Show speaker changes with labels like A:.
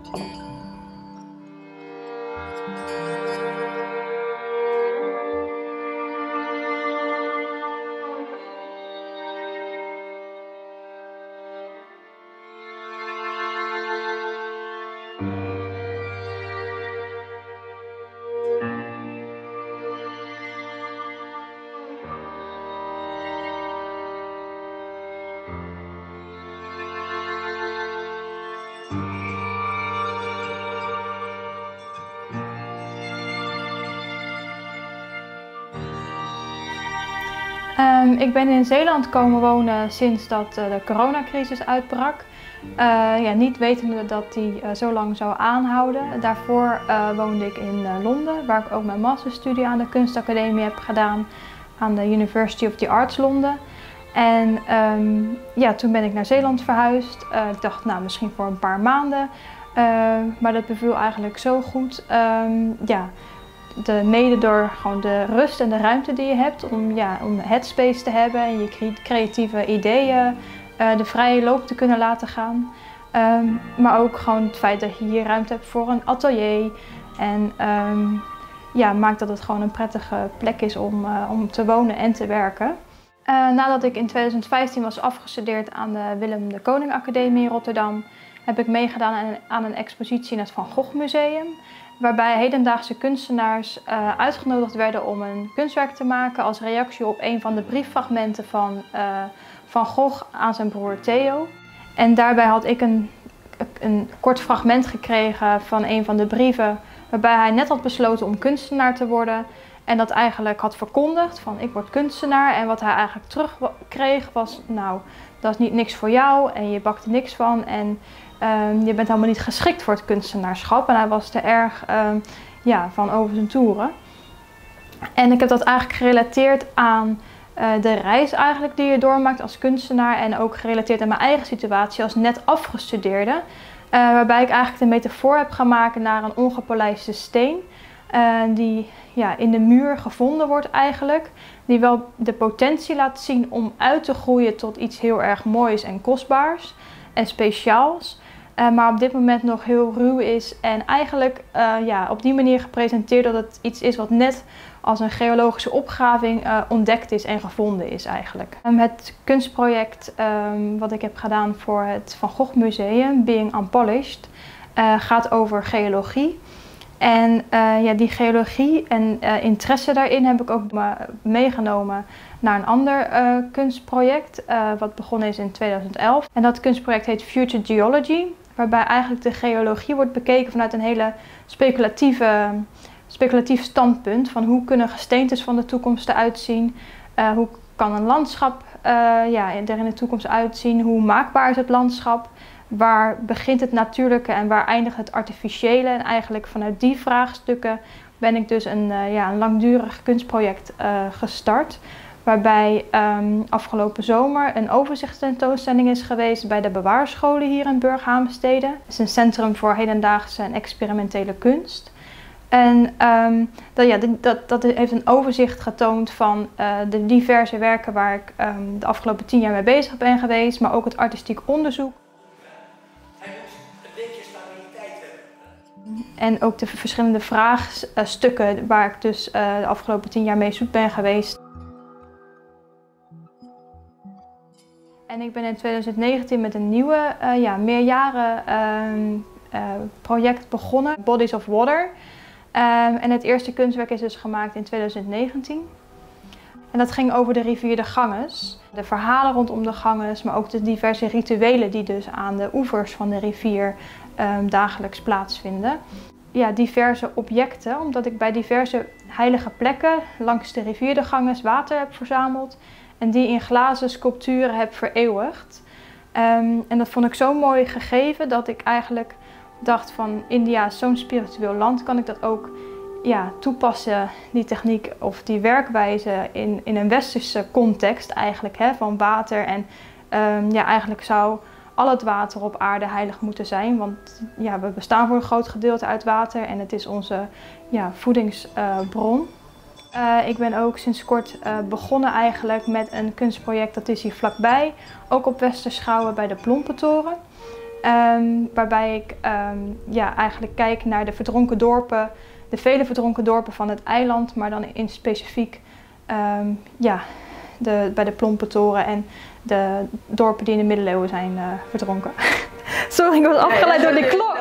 A: Ik ben in Zeeland komen wonen sinds dat de coronacrisis uitbrak. Niet wetende dat die zo lang zou aanhouden. Daarvoor woonde ik in Londen, waar ik ook mijn masterstudie aan de kunstacademie heb gedaan, aan de University of the Arts Londen. En toen ben ik naar Zeeland verhuisd. Ik dacht, nou, misschien voor een paar maanden. Maar dat beviel eigenlijk zo goed. Mede door gewoon de rust en de ruimte die je hebt om headspace te hebben en je creatieve ideeën de vrije loop te kunnen laten gaan. Maar ook gewoon het feit dat je hier ruimte hebt voor een atelier. En maakt dat het gewoon een prettige plek is om te wonen en te werken. Nadat ik in 2015 was afgestudeerd aan de Willem de Koning Academie in Rotterdam, heb ik meegedaan aan een expositie in het Van Gogh Museum, waarbij hedendaagse kunstenaars uitgenodigd werden om een kunstwerk te maken als reactie op een van de brieffragmenten van Van Gogh aan zijn broer Theo. En daarbij had ik een kort fragment gekregen van een van de brieven waarbij hij net had besloten om kunstenaar te worden en dat eigenlijk had verkondigd van ik word kunstenaar, en wat hij eigenlijk terugkreeg was, nou, dat is niks voor jou en je bakt er niks van en je bent helemaal niet geschikt voor het kunstenaarschap. En hij was te erg van over zijn toeren. En ik heb dat eigenlijk gerelateerd aan de reis eigenlijk die je doormaakt als kunstenaar en ook gerelateerd aan mijn eigen situatie als net afgestudeerde. Waarbij ik eigenlijk de metafoor heb gemaakt naar een ongepolijste steen die in de muur gevonden wordt eigenlijk. Die wel de potentie laat zien om uit te groeien tot iets heel erg moois en kostbaars en speciaals. Maar op dit moment nog heel ruw is en eigenlijk op die manier gepresenteerd dat het iets is wat net als een geologische opgraving ontdekt is en gevonden is eigenlijk. Het kunstproject wat ik heb gedaan voor het Van Gogh Museum, Being Unpolished, gaat over geologie. En die geologie en interesse daarin heb ik ook meegenomen naar een ander kunstproject wat begonnen is in 2011. En dat kunstproject heet Future Geology, waarbij eigenlijk de geologie wordt bekeken vanuit een hele speculatief standpunt van hoe kunnen gesteentes van de toekomst eruit zien, hoe kan een landschap er in de toekomst uitzien, hoe maakbaar is het landschap, waar begint het natuurlijke en waar eindigt het artificiële. En eigenlijk vanuit die vraagstukken ben ik dus een langdurig kunstproject gestart. Waarbij afgelopen zomer een overzichtstentoonstelling is geweest bij de Bewaarscholen hier in Burghaamstede. Het is een centrum voor hedendaagse en experimentele kunst. En dat heeft een overzicht getoond van de diverse werken waar ik de afgelopen 10 jaar mee bezig ben geweest, maar ook het artistiek onderzoek. En ook de verschillende vraagstukken waar ik dus de afgelopen 10 jaar mee zoek ben geweest. En ik ben in 2019 met een nieuwe meerjaren project begonnen, Bodies of Water. En het eerste kunstwerk is dus gemaakt in 2019. En dat ging over de rivier de Ganges. De verhalen rondom de Ganges, maar ook de diverse rituelen die dus aan de oevers van de rivier dagelijks plaatsvinden. Ja, diverse objecten, omdat ik bij diverse heilige plekken langs de rivier de Ganges water heb verzameld en die in glazen sculpturen heb vereeuwigd. En dat vond ik zo'n mooi gegeven dat ik eigenlijk dacht van India is zo'n spiritueel land, kan ik dat ook toepassen, die techniek of die werkwijze in een westerse context eigenlijk, van water. En eigenlijk zou al het water op aarde heilig moeten zijn, want we bestaan voor een groot gedeelte uit water en het is onze voedingsbron. Ik ben ook sinds kort begonnen eigenlijk met een kunstproject, dat is hier vlakbij, ook op Westerschouwen bij de Plompentoren. Waarbij ik ja, eigenlijk kijk naar de verdronken dorpen, de vele verdronken dorpen van het eiland, maar dan in specifiek ja, bij de Plompe-toren en de dorpen die in de middeleeuwen zijn verdronken. Sorry, ik was afgeleid door die klok.